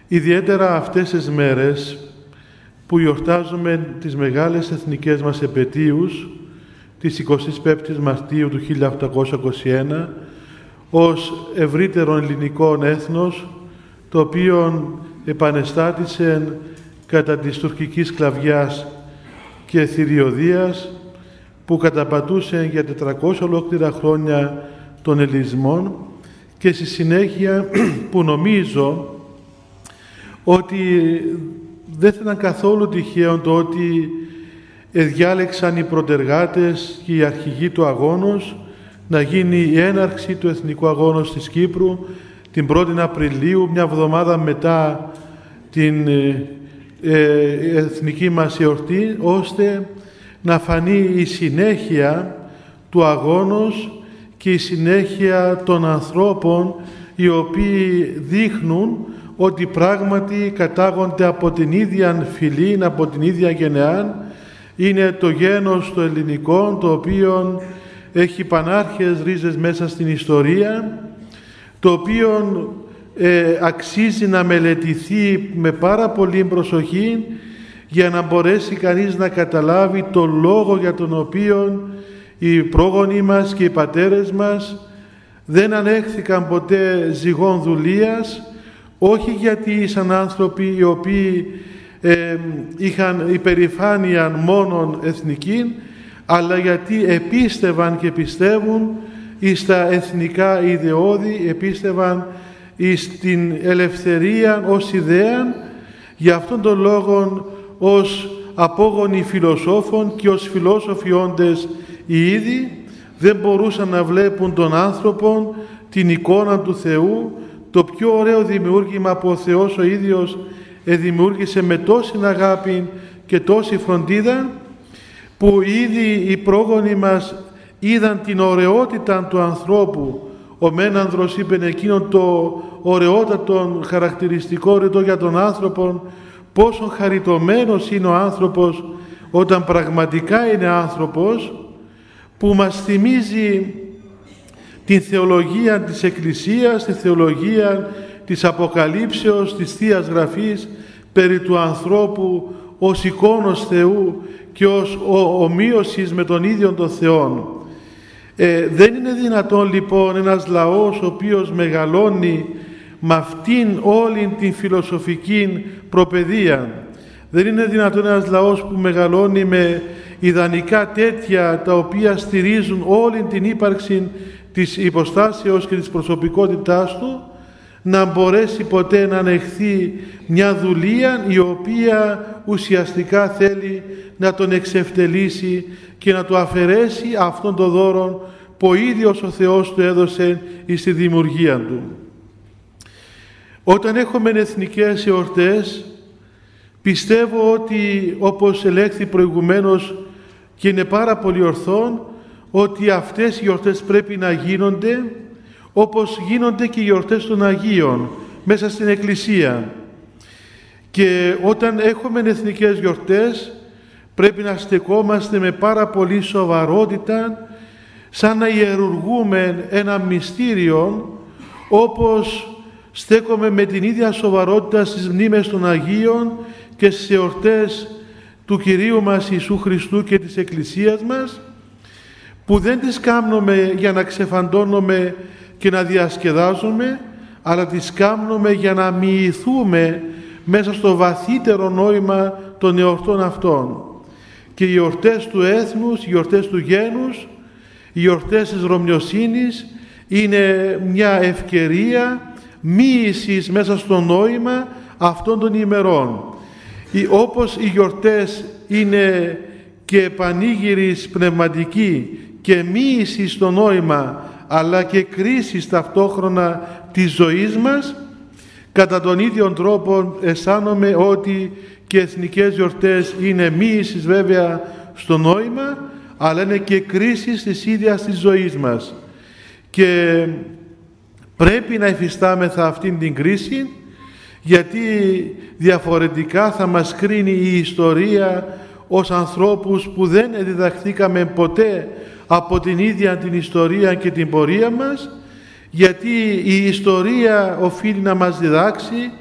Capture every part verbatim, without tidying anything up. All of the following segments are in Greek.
Ιδιαίτερα αυτές τις μέρες που γιορτάζουμε τις μεγάλες εθνικές μας επετείους της εικοστής πέμπτης Μαρτίου του χίλια οκτακόσια είκοσι ένα ως ευρύτερο ελληνικό έθνος, το οποίο επανεστάτησε κατά της τουρκικής σκλαβιάς και θηριωδίας που καταπατούσε για τετρακόσια ολόκληρα χρόνια των ελληνισμών, και στη συνέχεια που νομίζω ότι δεν θα ήταν καθόλου τυχαίο το ότι διάλεξαν οι προτεργάτες και οι αρχηγοί του αγώνος να γίνει η έναρξη του Εθνικού Αγώνος της Κύπρου την πρώτη Απριλίου, μια εβδομάδα μετά την ε, εθνική μας εορτή, ώστε να φανεί η συνέχεια του αγώνος και η συνέχεια των ανθρώπων οι οποίοι δείχνουν ότι πράγματι κατάγονται από την ίδια φυλή, από την ίδια γενεά. Είναι το γένος το ελληνικό, το οποίο έχει πανάρχες ρίζες μέσα στην ιστορία, το οποίο ε, αξίζει να μελετηθεί με πάρα πολύ προσοχή για να μπορέσει κανείς να καταλάβει το λόγο για τον οποίο οι πρόγονοι μας και οι πατέρες μας δεν ανέχθηκαν ποτέ ζυγών δουλείας, όχι γιατί ήσαν άνθρωποι οι οποίοι ε, είχαν υπερηφάνεια μόνον εθνική, αλλά γιατί επίστευαν και πιστεύουν εις τα εθνικά ιδεώδη, επίστευαν εις την ελευθερία ως ιδέα. Για αυτόν τον λόγο ως απόγονοι φιλοσόφων και ως φιλόσοφοι όντες οι ίδιοι δεν μπορούσαν να βλέπουν τον άνθρωπο, την εικόνα του Θεού, το πιο ωραίο δημιούργημα που ο Θεός ο ίδιος δημιούργησε με τόση αγάπη και τόση φροντίδα, που ήδη οι πρόγονοι μας είδαν την ωραιότητα του ανθρώπου. Ο Μένανδρος είπε εκείνον το ωραιότατο χαρακτηριστικό ρητό για τον άνθρωπο, πόσο χαριτωμένος είναι ο άνθρωπος όταν πραγματικά είναι άνθρωπος, που μας θυμίζει την θεολογία της Εκκλησίας, τη θεολογία της Αποκαλύψεως, της Θείας Γραφής περί του ανθρώπου ως εικόνος Θεού και ως ομοίωσης με τον ίδιο τον Θεό. Ε, δεν είναι δυνατόν λοιπόν ένας λαός ο οποίος μεγαλώνει με αυτήν όλη την φιλοσοφική προπαιδεία, δεν είναι δυνατόν ένας λαός που μεγαλώνει με ιδανικά τέτοια τα οποία στηρίζουν όλη την ύπαρξη της υποστάσεως και της προσωπικότητάς του, να μπορέσει ποτέ να ανεχθεί μια δουλεία η οποία ουσιαστικά θέλει να τον εξευτελίσει και να του αφαιρέσει αυτόν τον δώρο που ο ίδιος ο Θεός του έδωσε στη δημιουργία του. Όταν έχουμε εθνικές εορτές, πιστεύω ότι, όπως ελέγχθη προηγουμένως και είναι πάρα πολύ ορθόν, ότι αυτές οι γιορτές πρέπει να γίνονται όπως γίνονται και οι γιορτές των Αγίων μέσα στην Εκκλησία. Και όταν έχουμε εθνικές γιορτές πρέπει να στεκόμαστε με πάρα πολύ σοβαρότητα, σαν να ιερουργούμε ένα μυστήριο, όπως στέκομαι με την ίδια σοβαρότητα στις μνήμες των Αγίων και στις εορτές του Κυρίου μας Ιησού Χριστού και της Εκκλησίας μας, που δεν τις κάνουμε για να ξεφαντώνουμε και να διασκεδάζουμε, αλλά τις κάνουμε για να μοιηθούμε μέσα στο βαθύτερο νόημα των εορτών αυτών. Και οι εορτές του έθνους, οι εορτές του γένους, οι εορτές της Ρωμιοσύνης είναι μια ευκαιρία μοίησης μέσα στο νόημα αυτών των ημερών. Όπως οι γιορτές είναι και πανήγυρης πνευματική και μοίηση στο νόημα, αλλά και κρίση ταυτόχρονα της ζωής μας, κατά τον ίδιο τρόπο αισθάνομαι ότι και εθνικές γιορτές είναι μοίησης βέβαια στο νόημα, αλλά είναι και κρίση της ίδιας της ζωής μας. Και πρέπει να υφιστάμεθα αυτήν την κρίση, γιατί διαφορετικά θα μας κρίνει η ιστορία ως ανθρώπους που δεν διδαχθήκαμε ποτέ από την ίδια την ιστορία και την πορεία μας, γιατί η ιστορία οφείλει να μας διδάξει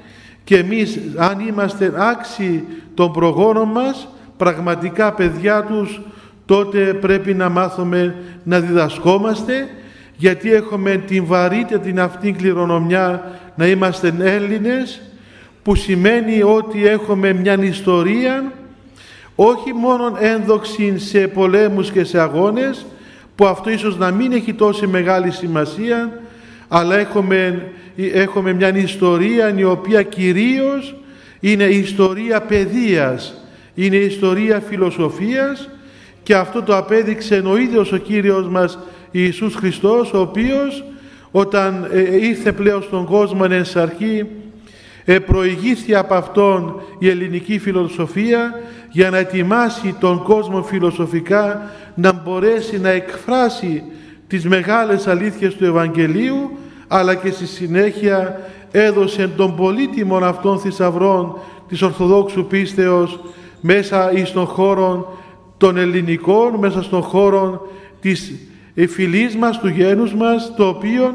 και εμείς, αν είμαστε άξιοι των προγόνων μας, πραγματικά παιδιά τους, τότε πρέπει να μάθουμε να διδασκόμαστε, γιατί έχουμε την βαρύτητα την αυτή κληρονομιά να είμαστε Έλληνες, που σημαίνει ότι έχουμε μια ιστορία όχι μόνο ένδοξη σε πολέμους και σε αγώνες, που αυτό ίσως να μην έχει τόση μεγάλη σημασία, αλλά έχουμε, έχουμε μια ιστορία η οποία κυρίως είναι η ιστορία παιδείας, είναι η ιστορία φιλοσοφίας, και αυτό το απέδειξε ο ίδιος ο Κύριος μας Ιησούς Χριστός, ο οποίος όταν ε, ήρθε πλέον στον κόσμο εν αρχή, ε, προηγήθη από αυτόν η ελληνική φιλοσοφία για να ετοιμάσει τον κόσμο φιλοσοφικά να μπορέσει να εκφράσει τις μεγάλες αλήθειες του Ευαγγελίου, αλλά και στη συνέχεια έδωσε τον πολύτιμον αυτών θησαυρών της Ορθοδόξου πίστεως μέσα εις των χώρων των ελληνικών, μέσα στον χώρο της φυλής μας, του γένους μας, το οποίο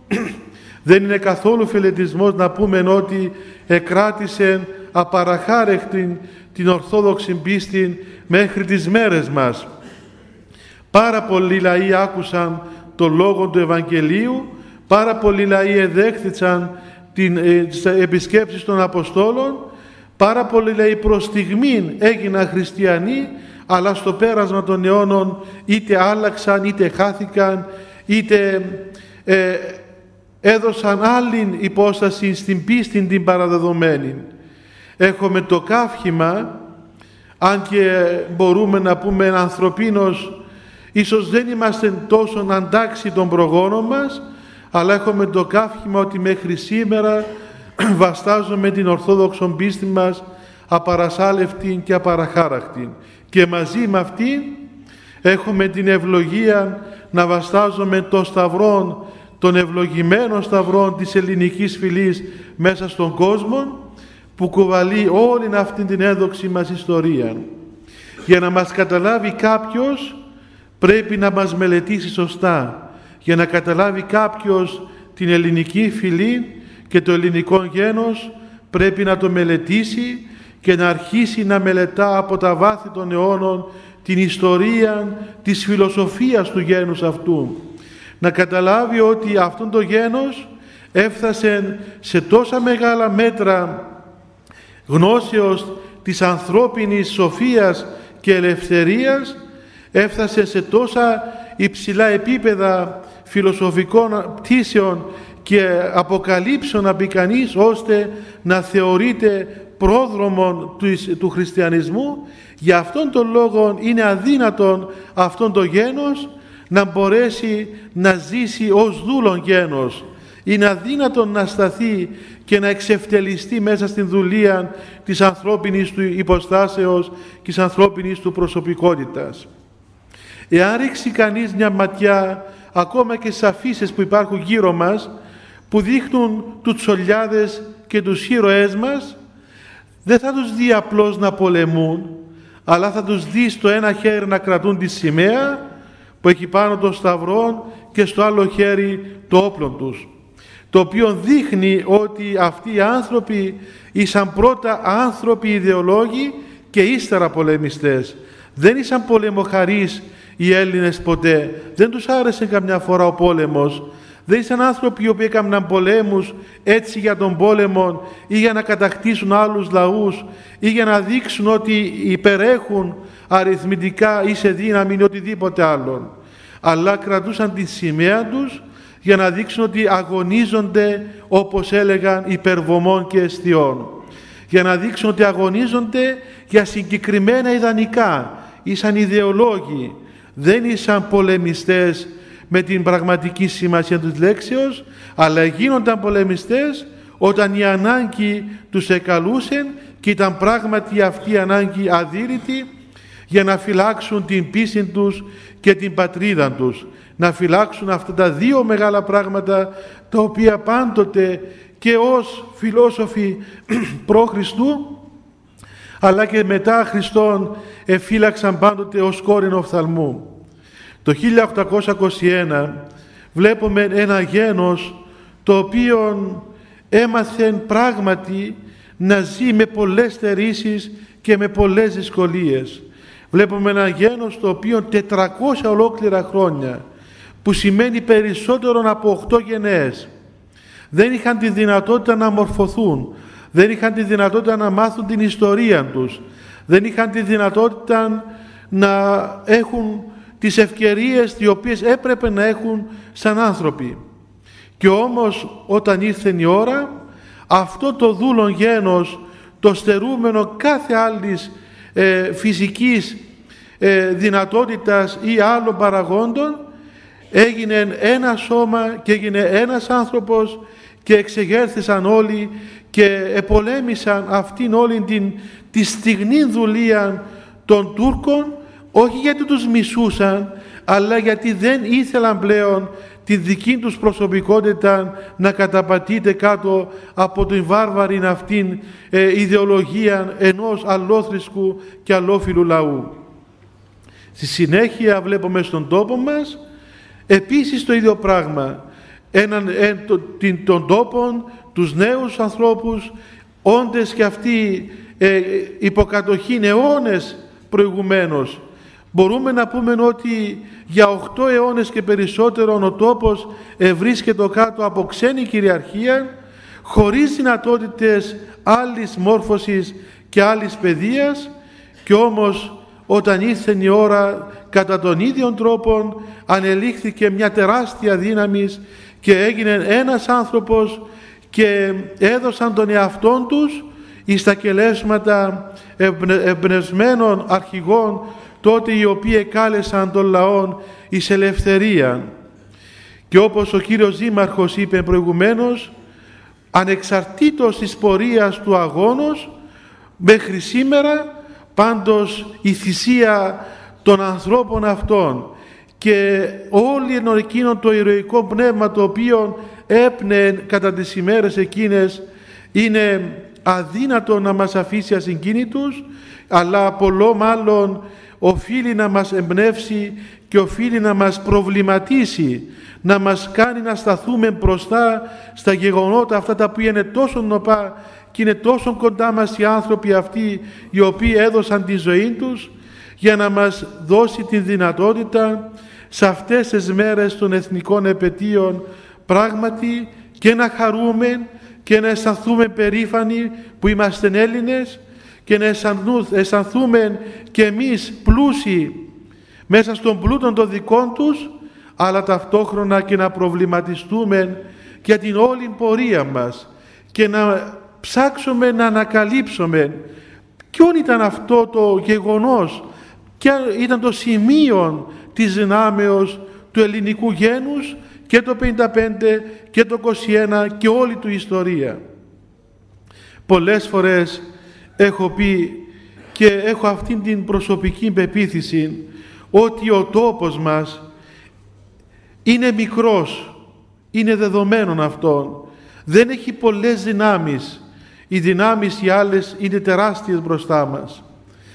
δεν είναι καθόλου φιλετισμός να πούμε ότι εκράτησε απαραχάρεκτη την Ορθόδοξη πίστη μέχρι τις μέρες μας. Πάρα πολλοί λαοί άκουσαν τον λόγο του Ευαγγελίου, πάρα πολλοί λαοί εδέχθησαν την, ε, τις επισκέψεις των Αποστόλων, πάρα πολλοί λαοί προς στιγμήν έγιναν χριστιανοί, αλλά στο πέρασμα των αιώνων είτε άλλαξαν, είτε χάθηκαν, είτε ε, έδωσαν άλλη υπόσταση στην πίστη την παραδεδομένη. Έχουμε το καύχημα, αν και μπορούμε να πούμε ανθρωπίνως, ίσως δεν είμαστε τόσο αντάξει των προγόνων μας, αλλά έχουμε το καύχημα ότι μέχρι σήμερα βαστάζουμε την Ορθόδοξο πίστη μας απαρασάλευτη και απαραχάρακτη. Και μαζί με αυτή έχουμε την ευλογία να βαστάζουμε το σταυρό, τον ευλογημένο σταυρό της ελληνικής φυλής μέσα στον κόσμο, που κουβαλεί όλη αυτή την έδοξη μας ιστορία. Για να μας καταλάβει κάποιος πρέπει να μας μελετήσει σωστά. Για να καταλάβει κάποιος την ελληνική φυλή και το ελληνικό γένος πρέπει να το μελετήσει και να αρχίσει να μελετά από τα βάθη των αιώνων την ιστορία της φιλοσοφίας του γένους αυτού. Να καταλάβει ότι αυτόν το γένος έφτασε σε τόσα μεγάλα μέτρα γνώσεως της ανθρώπινης σοφίας και ελευθερίας, έφτασε σε τόσα υψηλά επίπεδα φιλοσοφικών πτήσεων και αποκαλύψεων να μπει κανείς, ώστε να θεωρείται πρόδρομο του, του χριστιανισμού. Για αυτόν τον λόγο είναι αδύνατον αυτόν το γένος να μπορέσει να ζήσει ως δούλον γένος. Είναι αδύνατον να σταθεί και να εξευτελιστεί μέσα στην δουλεία της ανθρώπινης του υποστάσεως και της ανθρώπινης του προσωπικότητας. Εάν ρίξει κανείς μια ματιά ακόμα και στις αφίσες που υπάρχουν γύρω μας, που δείχνουν τους τσολιάδες και τους ήρωές μας, δεν θα τους δει απλώς να πολεμούν, αλλά θα τους δει στο ένα χέρι να κρατούν τη σημαία που έχει πάνω το σταυρό και στο άλλο χέρι το όπλο τους, το οποίο δείχνει ότι αυτοί οι άνθρωποι ήσαν πρώτα άνθρωποι ιδεολόγοι και ύστερα πολεμιστές. Δεν ήσαν πολεμοχαρείς οι Έλληνες ποτέ, δεν τους άρεσε καμιά φορά ο πόλεμος. Δεν ήσαν άνθρωποι οι οποίοι έκαναν πολέμους έτσι για τον πόλεμο ή για να κατακτήσουν άλλους λαούς ή για να δείξουν ότι υπερέχουν αριθμητικά ή σε δύναμη ή οτιδήποτε άλλον. Αλλά κρατούσαν τη σημαία τους για να δείξουν ότι αγωνίζονται, όπως έλεγαν, υπερβομών και αισθιών. Για να δείξουν ότι αγωνίζονται για συγκεκριμένα ιδανικά. Ήσαν ιδεολόγοι, δεν ήσαν πολεμιστές με την πραγματική σημασία της λέξεως, αλλά γίνονταν πολεμιστές όταν η ανάγκη τους εκαλούσε και ήταν πράγματι αυτή η ανάγκη αδύρυτη για να φυλάξουν την πίστη τους και την πατρίδα τους. Να φυλάξουν αυτά τα δύο μεγάλα πράγματα, τα οποία πάντοτε και ως φιλόσοφοι προ Χριστού αλλά και μετά Χριστόν εφύλαξαν πάντοτε ως κόρην οφθαλμού. Το χίλια οκτακόσια είκοσι ένα βλέπουμε ένα γένος το οποίο έμαθε πράγματι να ζει με πολλές στερήσεις και με πολλές δυσκολίες. Βλέπουμε ένα γένος το οποίο τετρακόσια ολόκληρα χρόνια, που σημαίνει περισσότερο από οκτώ γενναίες, δεν είχαν τη δυνατότητα να μορφωθούν, δεν είχαν τη δυνατότητα να μάθουν την ιστορία τους, δεν είχαν τη δυνατότητα να έχουν τις ευκαιρίες οι οποίες έπρεπε να έχουν σαν άνθρωποι. Και όμως όταν ήρθε η ώρα, αυτό το δούλον γένος, το στερούμενο κάθε άλλης ε, φυσικής ε, δυνατότητας ή άλλων παραγόντων, έγινε ένα σώμα και έγινε ένας άνθρωπος και εξεγέρθησαν όλοι και επολέμησαν αυτήν όλη την τη στιγνή δουλεία των Τούρκων, όχι γιατί τους μισούσαν, αλλά γιατί δεν ήθελαν πλέον τη δική τους προσωπικότητα να καταπατείται κάτω από την βάρβαρη αυτήν ε, ιδεολογία ενός αλλόθρησκου και αλλόφιλου λαού. Στη συνέχεια βλέπουμε στον τόπο μας επίσης το ίδιο πράγμα. Έναν, εν, το, την, τον τόπο, τους νέους ανθρώπους, όντες και αυτοί ε, υποκατοχή αιώνες προηγουμένως. Μπορούμε να πούμε ότι για οκτώ αιώνες και περισσότερο ο τόπος ε, βρίσκεται κάτω από ξένη κυριαρχία, χωρίς δυνατότητες άλλης μόρφωσης και άλλης παιδείας, και όμως όταν ήρθε η ώρα, κατά τον ίδιο τρόπο ανελήχθηκε μια τεράστια δύναμη και έγινε ένας άνθρωπος και έδωσαν τον εαυτόν τους εις τα κελέσματα εμπνευσμένων αρχηγών τότε, οι οποίοι κάλεσαν τον λαόν εις ελευθερία. Και όπως ο κύριος Δήμαρχος είπε προηγουμένως, ανεξαρτήτως της πορείας του αγώνος μέχρι σήμερα, πάντως η θυσία των ανθρώπων αυτών και όλη εκείνο το ηρωικό πνεύμα το οποίο έπνεε κατά τις ημέρες εκείνες, είναι αδύνατο να μας αφήσει ασυγκίνητους, αλλά πολλό μάλλον οφείλει να μας εμπνεύσει και οφείλει να μας προβληματίσει, να μας κάνει να σταθούμε μπροστά στα γεγονότα αυτά τα οποία είναι τόσο νοπά και είναι τόσο κοντά μας οι άνθρωποι αυτοί οι οποίοι έδωσαν τη ζωή τους, για να μας δώσει τη δυνατότητα σε αυτές τις μέρες των εθνικών επετείων πράγματι και να χαρούμε και να αισθανθούμε περήφανοι που είμαστε Έλληνες και να αισθανθούμε και εμείς πλούσιοι μέσα στον πλούτο των δικών τους, αλλά ταυτόχρονα και να προβληματιστούμε για την όλη πορεία μας και να ψάξουμε να ανακαλύψουμε ποιον ήταν αυτό το γεγονός, ποιο ήταν το σημείο της δυνάμεως του ελληνικού γένους και το πενήντα πέντε και το είκοσι ένα και όλη του ιστορία. Πολλές φορές έχω πει και έχω αυτήν την προσωπική πεποίθηση ότι ο τόπος μας είναι μικρός, είναι δεδομένον αυτόν, δεν έχει πολλές δυνάμεις, οι δυνάμεις οι άλλες είναι τεράστιες μπροστά μας.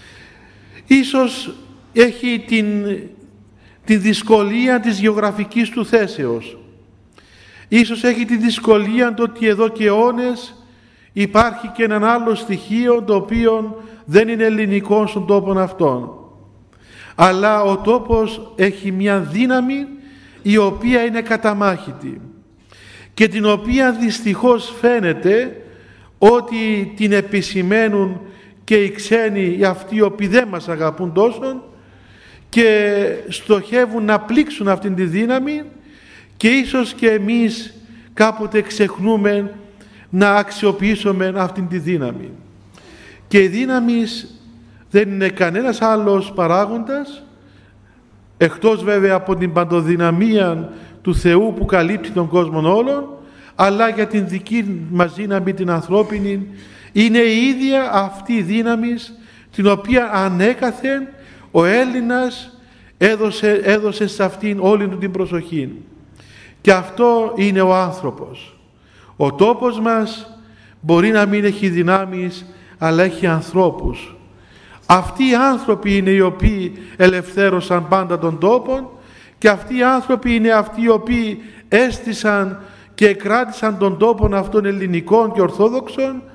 Ίσως έχει την, τη δυσκολία της γεωγραφικής του θέσεως, ίσως έχει τη δυσκολία το ότι εδώ και αιώνες υπάρχει και έναν άλλο στοιχείο το οποίο δεν είναι ελληνικό στον τόπο αυτόν, αλλά ο τόπος έχει μια δύναμη η οποία είναι καταμάχητη και την οποία δυστυχώς φαίνεται ότι την επισημαίνουν και οι ξένοι, οι αυτοί οι οποίοι δεν μας αγαπούν τόσο και στοχεύουν να πλήξουν αυτήν τη δύναμη, και ίσως και εμείς κάποτε ξεχνούμε να αξιοποιήσουμε αυτήν τη δύναμη. Και η δύναμη δεν είναι κανένας άλλος παράγοντας, εκτός βέβαια από την παντοδυναμία του Θεού που καλύπτει τον κόσμο όλων, αλλά για την δική μας δύναμη την ανθρώπινη, είναι η ίδια αυτή η δύναμη την οποία ανέκαθεν ο Έλληνας έδωσε, έδωσε σε αυτήν όλη του την προσοχή. Και αυτό είναι ο άνθρωπος. Ο τόπος μας μπορεί να μην έχει δυνάμεις, αλλά έχει ανθρώπους. Αυτοί οι άνθρωποι είναι οι οποίοι ελευθέρωσαν πάντα τον τόπο, και αυτοί οι άνθρωποι είναι αυτοί οι οποίοι έστησαν και κράτησαν τον τόπο αυτών ελληνικών και ορθόδοξων,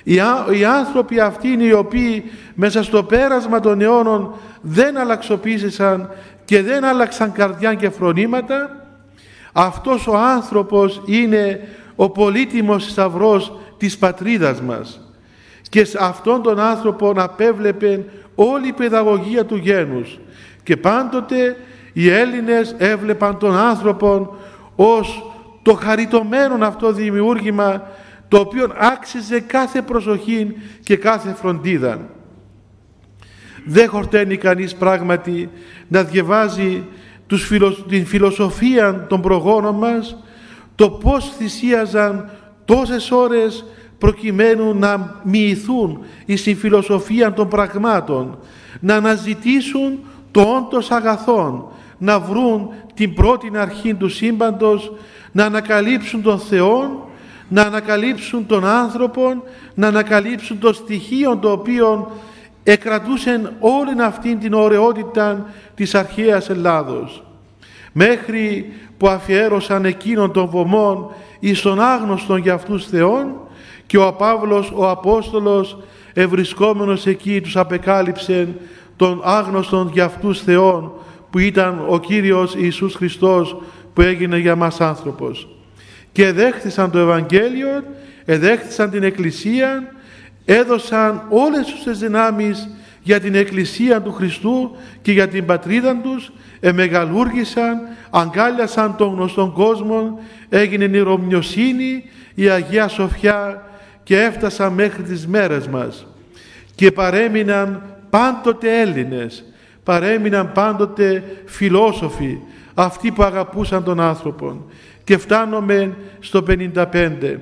Οι άνθρωποι αυτοί είναι οι οποίοι μέσα στο πέρασμα των αιώνων δεν αλλαξοποίησαν και δεν άλλαξαν καρδιά και φρονήματα. Αυτός ο άνθρωπος είναι ο πολύτιμος σταυρός της πατρίδας μας, και σε αυτόν τον άνθρωπο απέβλεπε όλη η παιδαγωγία του γένους, και πάντοτε οι Έλληνες έβλεπαν τον άνθρωπο ως το χαριτωμένο αυτό δημιούργημα, το οποίο άξιζε κάθε προσοχή και κάθε φροντίδα. Δεν χορταίνει κανείς πράγματι να διαβάζει τους φιλο, την φιλοσοφία των προγόνων μας, το πώς θυσίαζαν τόσες ώρες προκειμένου να μοιηθούν στην φιλοσοφία των πραγμάτων, να αναζητήσουν το όντως αγαθόν, να βρουν την πρώτη αρχή του σύμπαντος, να ανακαλύψουν τον Θεό, να ανακαλύψουν τον άνθρωπο, να ανακαλύψουν το στοιχείο το οποίο εκρατούσε όλη αυτή την ωραιότητα της αρχαίας Ελλάδος, μέχρι που αφιέρωσαν εκείνον των βωμών εις τον άγνωστον για αυτούς Θεόν, και ο Παύλος ο Απόστολος ευρισκόμενος εκεί τους απεκάλυψε τον άγνωστον για αυτούς Θεόν, που ήταν ο Κύριος Ιησούς Χριστός, που έγινε για μας άνθρωπος. Και εδέχθησαν το Ευαγγέλιο, εδέχθησαν την Εκκλησία, έδωσαν όλες τις δυνάμεις για την Εκκλησία του Χριστού και για την πατρίδα τους, εμεγαλούργησαν, αγκάλιασαν τον γνωστόν κόσμο, έγινε η Ρωμιοσύνη, η Αγία Σοφιά, και έφτασαν μέχρι τις μέρες μας, και παρέμειναν πάντοτε Έλληνες, παρέμειναν πάντοτε φιλόσοφοι, αυτοί που αγαπούσαν τον άνθρωπο. Και φτάνουμε στο πενήντα πέντε.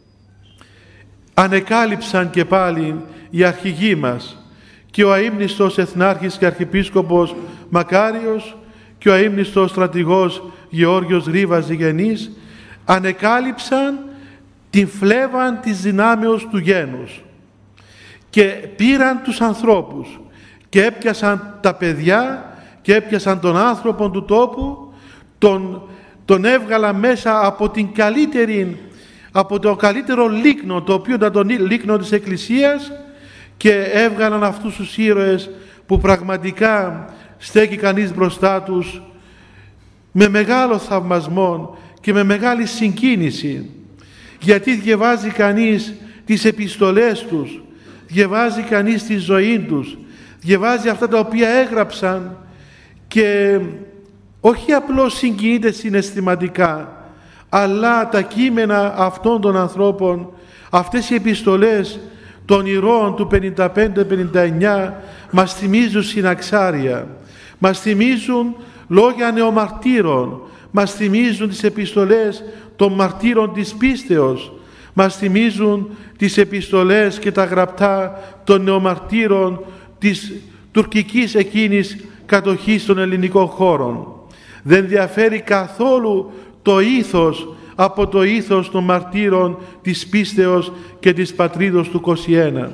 Ανεκάλυψαν και πάλι οι αρχηγοί μας, και ο αείμνηστος Εθνάρχης και Αρχιεπίσκοπος Μακάριος και ο αείμνηστος στρατηγός Γεώργιος Ρίβας Ζυγενής, ανεκάλυψαν την φλέβαν της δυνάμεως του γένους και πήραν τους ανθρώπους και έπιασαν τα παιδιά και έπιασαν τον άνθρωπο του τόπου, τον, τον έβγαλαν μέσα από την καλύτερη, από το καλύτερο λίκνο, το οποίο ήταν το λίκνο της Εκκλησίας, και έβγαλαν αυτούς τους ήρωες που πραγματικά στέκει κανείς μπροστά τους με μεγάλο θαυμασμό και με μεγάλη συγκίνηση, γιατί διαβάζει κανείς τις επιστολές τους, διαβάζει κανείς τη ζωή τους, διαβάζει αυτά τα οποία έγραψαν, και όχι απλώς συγκινείται συναισθηματικά, αλλά τα κείμενα αυτών των ανθρώπων, αυτές οι επιστολές των ηρώων του πενήντα πέντε πενήντα εννιά μας θυμίζουν συναξάρια, μας θυμίζουν λόγια νεομαρτύρων, μας θυμίζουν τις επιστολές των μαρτύρων της πίστεως, μας θυμίζουν τις επιστολές και τα γραπτά των νεομαρτύρων της τουρκικής εκείνης κατοχής των ελληνικών χώρων. Δεν διαφέρει καθόλου το ήθος από το ήθος των μαρτύρων της πίστεως και της πατρίδος του είκοσι ένα.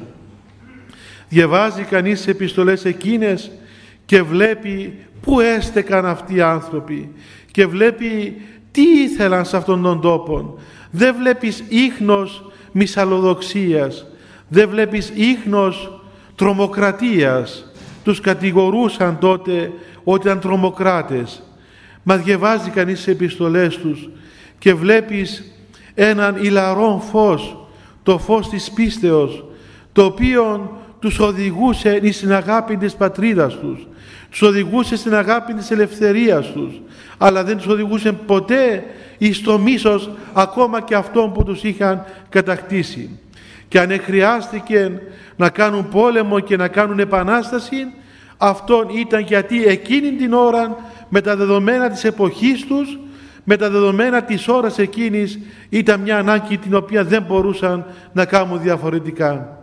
Διαβάζει κανείς τις επιστολές εκείνες και βλέπει πού έστεκαν αυτοί οι άνθρωποι, και βλέπει τι ήθελαν σε αυτόν τον τόπο. Δεν βλέπεις ίχνος μυσαλλοδοξίας, δεν βλέπεις ίχνος τρομοκρατίας. Τους κατηγορούσαν τότε ότι ήταν τρομοκράτες. Μα διαβάζει κανείς τις επιστολές τους και βλέπεις έναν ηλαρόν φως, το φως της πίστεως, το οποίο τους οδηγούσε στην αγάπη της πατρίδας τους, τους οδηγούσε στην αγάπη της ελευθερίας τους, αλλά δεν τους οδηγούσε ποτέ εις το μίσος ακόμα και αυτών που τους είχαν κατακτήσει. Και αν χρειάστηκε να κάνουν πόλεμο και να κάνουν επανάσταση, αυτόν ήταν γιατί εκείνη την ώρα, με τα δεδομένα της εποχής τους, με τα δεδομένα της ώρας εκείνης, ήταν μια ανάγκη την οποία δεν μπορούσαν να κάνουν διαφορετικά.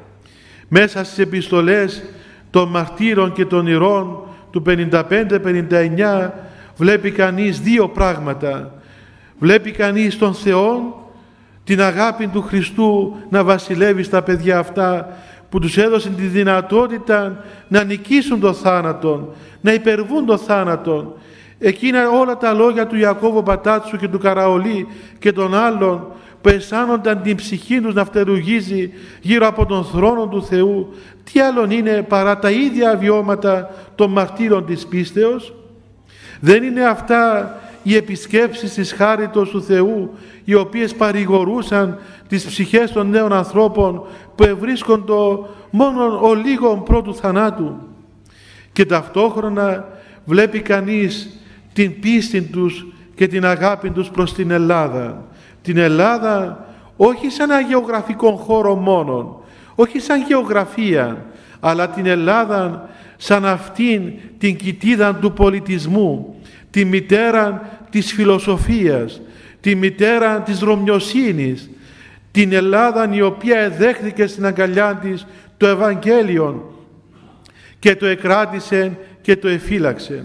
Μέσα στις επιστολές των μαρτύρων και των ηρώων του πενήντα πέντε πενήντα εννιά βλέπει κανείς δύο πράγματα. Βλέπει κανείς τον Θεό, την αγάπη του Χριστού να βασιλεύει στα παιδιά αυτά, που τους έδωσε τη δυνατότητα να νικήσουν το θάνατο, να υπερβούν το θάνατο. Εκείνα όλα τα λόγια του Ιακώβου Πατάτσου και του Καραολί και των άλλων, που αισθάνονταν την ψυχή τους να φτερουγίζει γύρω από τον θρόνο του Θεού, τι άλλον είναι παρά τα ίδια βιώματα των μαρτύρων της πίστεως? Δεν είναι αυτά οι επισκέψεις της χάριτος του Θεού, οι οποίες παρηγορούσαν τις ψυχές των νέων ανθρώπων που ευρίσκονται μόνο ο λίγων πρώτου θανάτου? Και ταυτόχρονα βλέπει κανείς την πίστη τους και την αγάπη τους προς την Ελλάδα. Την Ελλάδα όχι σαν ένα γεωγραφικό χώρο μόνον, όχι σαν γεωγραφία, αλλά την Ελλάδα σαν αυτήν την κοιτίδα του πολιτισμού, τη μητέρα της φιλοσοφίας, τη μητέρα της ρωμιοσύνης, την Ελλάδα η οποία εδέχθηκε στην αγκαλιά της το Ευαγγέλιο και το εκράτησε και το εφύλαξε.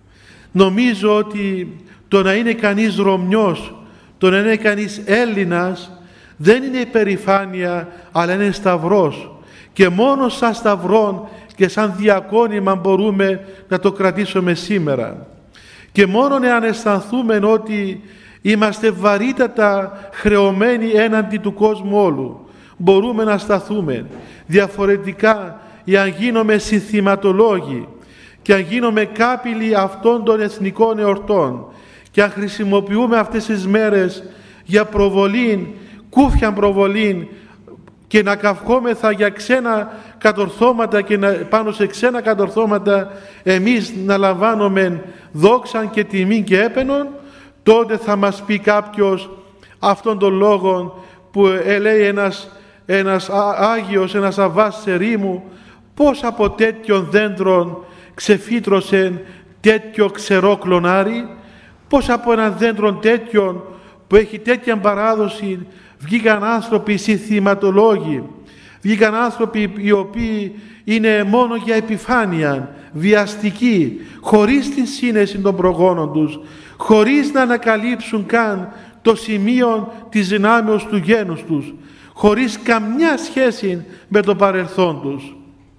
Νομίζω ότι το να είναι κανείς Ρωμιός, το να είναι κανείς Έλληνας, δεν είναι υπερηφάνεια, αλλά είναι σταυρός. Και μόνο σαν σταυρόν και σαν διακόνημα μπορούμε να το κρατήσουμε σήμερα. Και μόνο εάν αισθανθούμε ότι είμαστε βαρύτατα χρεωμένοι έναντι του κόσμου όλου, μπορούμε να σταθούμε. Διαφορετικά, εάν γίνομαι συνθηματολόγοι και αν γίνομαι κάπηλοι αυτών των εθνικών εορτών και αν χρησιμοποιούμε αυτές τις μέρες για προβολή, κούφια προβολή, και να καυχόμεθα για ξένα κατορθώματα και να, πάνω σε ξένα κατορθώματα εμείς να λαμβάνουμε δόξαν και τιμή και έπαινον, τότε θα μας πει κάποιος αυτόν τον λόγο που λέει ένας, ένας Άγιος, ένας Αββάς Σερίμου, πώς από τέτοιον δέντρον ξεφύτρωσε τέτοιο ξερό κλονάρι, πώς από έναν δέντρο τέτοιον που έχει τέτοια παράδοση βγήκαν άνθρωποι συνθηματολόγοι, βγήκαν άνθρωποι οι οποίοι είναι μόνο για επιφάνεια, βιαστικοί, χωρίς την σύνεση των προγόνων τους, χωρίς να ανακαλύψουν καν το σημείο της δυνάμεως του γένους τους, χωρίς καμιά σχέση με το παρελθόν τους.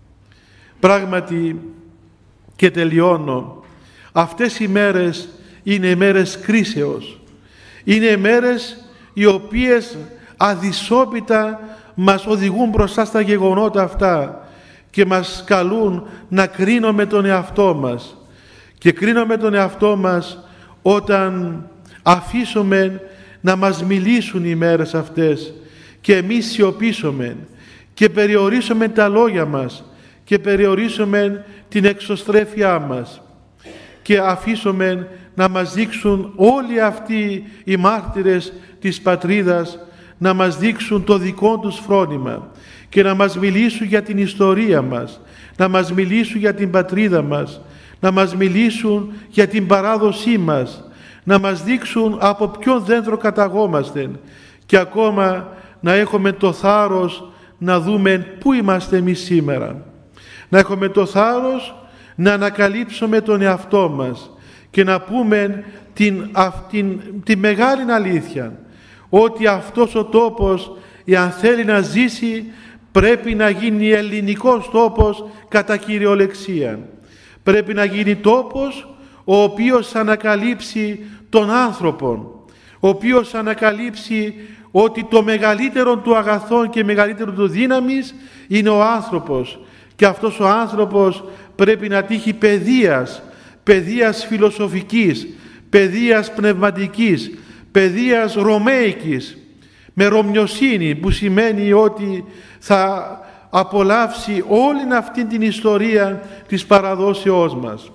Πράγματι, και τελειώνω, αυτές οι μέρες είναι οι μέρες κρίσεως, είναι οι μέρες οι οποίες αδυσόπιτα μας οδηγούν μπροστά στα γεγονότα αυτά και μας καλούν να κρίνουμε τον εαυτό μας. Και κρίνουμε τον εαυτό μας όταν αφήσουμε να μας μιλήσουν οι μέρες αυτές και εμείς σιωπήσουμε και περιορίσουμε τα λόγια μας και περιορίσουμε την εξωστρέφειά μας και αφήσουμε να μας δείξουν όλοι αυτοί οι μάρτυρες της πατρίδας, να μας δείξουν το δικό τους φρόνημα και να μας μιλήσουν για την ιστορία μας, να μας μιλήσουν για την πατρίδα μας, να μας μιλήσουν για την παράδοσή μας, να μας δείξουν από ποιον δέντρο καταγόμαστε και ακόμα να έχουμε το θάρρος να δούμε πού είμαστε εμείς σήμερα. Να έχουμε το θάρρος να ανακαλύψουμε τον εαυτό μας και να πούμε την, την, την μεγάλη αλήθεια, ότι αυτός ο τόπος, εάν θέλει να ζήσει, πρέπει να γίνει ελληνικός τόπος κατά κυριολεξία. Πρέπει να γίνει τόπος ο οποίος θα ανακαλύψει τον άνθρωπο, ο οποίος θα ανακαλύψει ότι το μεγαλύτερο του αγαθόν και μεγαλύτερο του δύναμης είναι ο άνθρωπος, και αυτός ο άνθρωπος πρέπει να τύχει παιδείας, παιδείας φιλοσοφικής, παιδείας πνευματικής, παιδείας ρωμαϊκής, με ρωμιοσύνη, που σημαίνει ότι θα απολαύσει όλη αυτή την ιστορία της παραδόσεώς μας.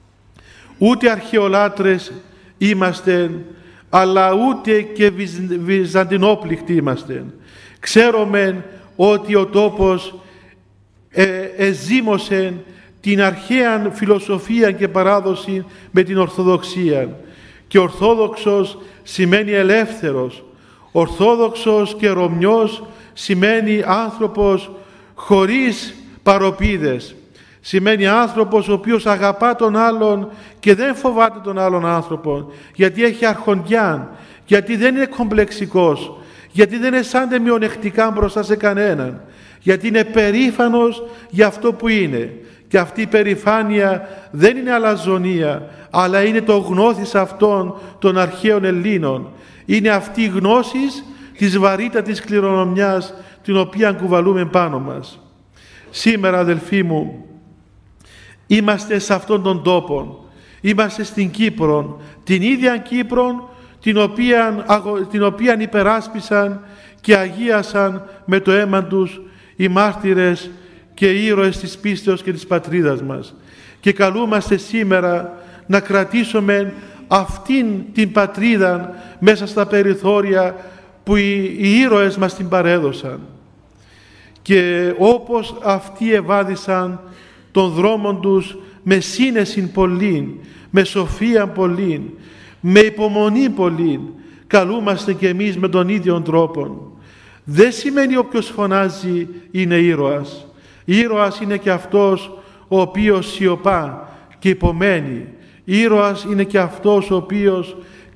Ούτε αρχαιολάτρες είμαστε, αλλά ούτε και βυζαντινόπληκτοι είμαστε. Ξέρουμε ότι ο τόπος ε, εζήμωσε την αρχαία φιλοσοφία και παράδοση με την Ορθοδοξία. Και Ορθόδοξος σημαίνει ελεύθερος. Ορθόδοξος και Ρωμιός σημαίνει άνθρωπος χωρίς παροπίδες. Σημαίνει άνθρωπος ο οποίος αγαπά τον άλλον και δεν φοβάται τον άλλον άνθρωπο, γιατί έχει αρχοντιά, γιατί δεν είναι κομπλεξικός, γιατί δεν αισθάνεται μειονεκτικά μπροστά σε κανέναν, γιατί είναι περήφανος για αυτό που είναι. Και αυτή η περηφάνεια δεν είναι αλαζονία, αλλά είναι το γνώθις αυτών των αρχαίων Ελλήνων. Είναι αυτή η γνώση της βαρύτατης κληρονομιάς την οποία κουβαλούμε πάνω μας. Σήμερα, αδελφοί μου, είμαστε σε αυτόν τον τόπο, είμαστε στην Κύπρο, την ίδια Κύπρο την οποία, την οποία υπεράσπισαν και αγίασαν με το αίμα τους οι μάρτυρες και οι ήρωες της πίστεως και της πατρίδας μας. Και καλούμαστε σήμερα να κρατήσουμε αυτήν την πατρίδα μέσα στα περιθώρια που οι, οι ήρωες μας την παρέδωσαν. Και όπως αυτοί ευάδισαν των δρόμων τους με σύνεση πολλήν, με σοφία πολλήν, με υπομονή πολλήν, καλούμαστε και εμείς με τον ίδιο τρόπο. Δεν σημαίνει όποιος φωνάζει είναι ήρωας. Ήρωας είναι και αυτός ο οποίος σιωπά και υπομένει. Ήρωας είναι και αυτός ο οποίος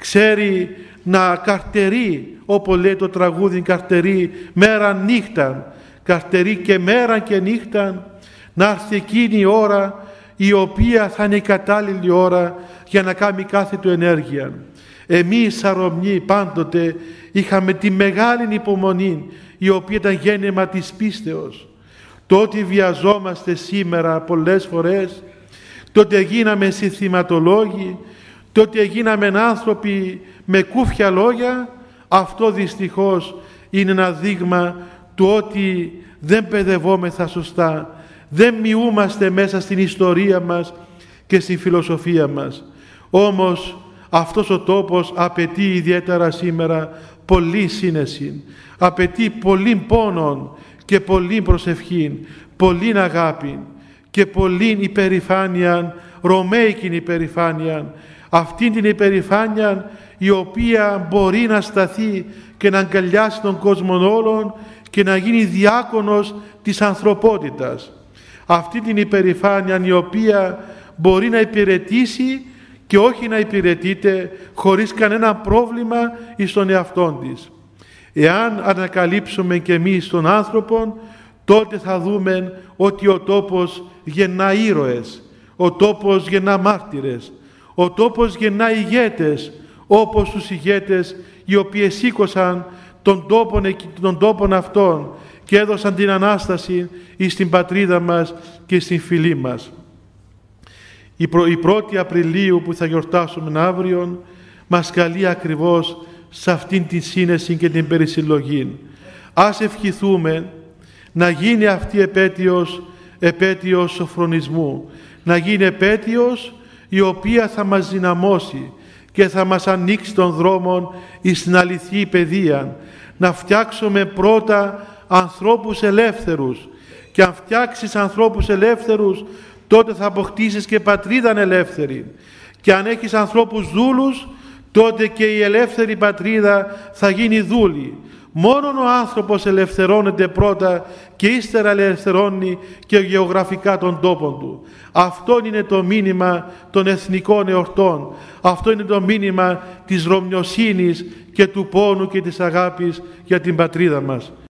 ξέρει να καρτερεί, όπως λέει το τραγούδι, καρτερεί μέρα νύχτα, καρτερεί και μέρα και νύχτα, να έρθει εκείνη η ώρα η οποία θα είναι η κατάλληλη ώρα για να κάνει κάθε του ενέργεια. Εμείς Σαρομνοί πάντοτε είχαμε τη μεγάλη υπομονή η οποία ήταν γέννημα της πίστεως. Το ότι βιαζόμαστε σήμερα πολλές φορές, το ότι γίναμε συνθηματολόγοι, το ότι γίναμε άνθρωποι με κούφια λόγια, αυτό δυστυχώς είναι ένα δείγμα του ότι δεν παιδευόμεθα σωστά, δεν μειούμαστε μέσα στην ιστορία μας και στην φιλοσοφία μας. Όμως αυτός ο τόπος απαιτεί ιδιαίτερα σήμερα πολλή σύνεση, απαιτεί πολλή πόνον και πολλή προσευχή, πολλή αγάπη και πολλή υπερηφάνεια, ρωμαϊκή υπερηφάνεια, αυτήν την υπερηφάνεια η οποία μπορεί να σταθεί και να αγκαλιάσει τον κόσμο όλων και να γίνει διάκονος της ανθρωπότητας. Αυτή την υπερηφάνεια η οποία μπορεί να υπηρετήσει και όχι να υπηρετείται χωρίς κανένα πρόβλημα εις τον εαυτόν της. Εάν ανακαλύψουμε και εμείς τον άνθρωπο, τότε θα δούμε ότι ο τόπος γεννά ήρωες, ο τόπος γεννά μάρτυρες, ο τόπος γεννά ηγέτες, όπως τους ηγέτες οι οποίοι σήκωσαν τον τόπον, τον τόπον αυτόν και έδωσαν την Ανάσταση στην πατρίδα μας και στην φυλή μας. Η, προ, η πρώτη Απριλίου που θα γιορτάσουμε αύριο μας καλεί ακριβώς σε αυτήν την σύνεση και την περισυλλογή. Ας ευχηθούμε να γίνει αυτή η επέτειος, επέτειος σοφρονισμού, να γίνει επέτειος η οποία θα μας δυναμώσει και θα μας ανοίξει τον δρόμο στην αληθή παιδεία, να φτιάξουμε πρώτα ανθρώπους ελεύθερους, και αν φτιάξεις ανθρώπους ελεύθερους τότε θα αποκτήσεις και πατρίδα ελεύθερη, και αν έχεις ανθρώπους δούλους τότε και η ελεύθερη πατρίδα θα γίνει δούλη. Μόνον ο άνθρωπος ελευθερώνεται πρώτα και ύστερα ελευθερώνει και γεωγραφικά τον τόπο του. Αυτό είναι το μήνυμα των εθνικών εορτών. Αυτό είναι το μήνυμα της ρωμιοσύνης και του πόνου και της αγάπης για την πατρίδα μας.